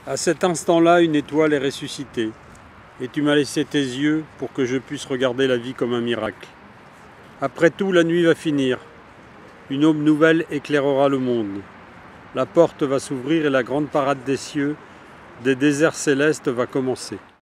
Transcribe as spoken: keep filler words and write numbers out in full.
À cet instant-là, une étoile est ressuscitée, et tu m'as laissé tes yeux pour que je puisse regarder la vie comme un miracle. Après tout, la nuit va finir. Une aube nouvelle éclairera le monde. La porte va s'ouvrir et la grande parade des cieux, des déserts célestes va commencer.